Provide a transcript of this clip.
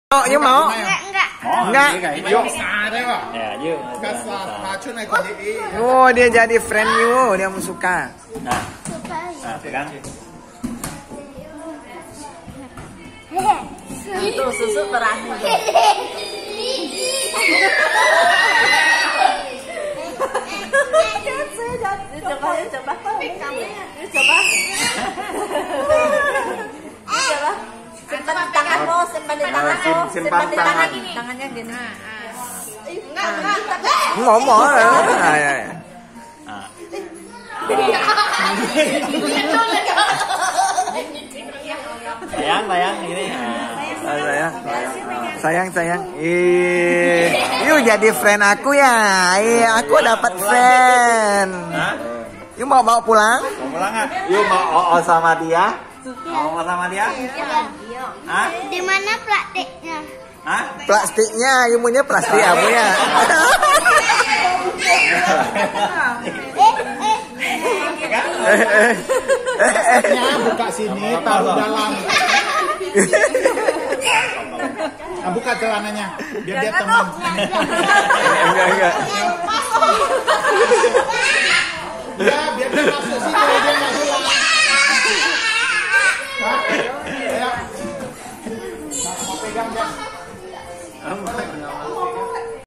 Oh, you mau? Enggak. Yuk, ada kok. Ya, yuk. Racun ekor ini. Oh, dia jadi friend you, dia suka. Nah, pegang. Itu susu terakhir. Coba. Simpan di tangan lo, simpan di tangan lo, simpan di tangan ini. Tangannya gini. Enggak. Ngomong. Ya. Sayang ini. Sayang. You jadi friend aku ya. Aku dapat friend. You mau bawa pulang? Mau pulang nggak? Yuk mau sama dia? Mau sama dia? Hah? Di mana plastiknya? Hah? Plastiknya, you punya plastik abunya. Buka sini, taruh dalam. Nah, buka celananya, biar dia teman. Enggak. Ya, biar dia masuk sini, dia nggak pulang.